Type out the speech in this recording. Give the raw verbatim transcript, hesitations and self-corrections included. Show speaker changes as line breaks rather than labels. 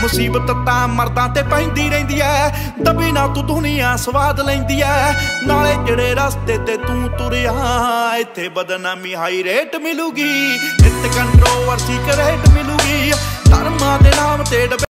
मुसीबत तां मर्दां ते पैंदी रहिंदी ऐ, दबी ना तू दुनिया स्वाद लैंदी ऐ। नाले जेड़े रस्ते ते तू तुरिया इत्थे बदनामी हाई रेट मिलूगी, इत्थे कंट्रोवर्सी करेट मिलूगी। धर्मां दे नाम ते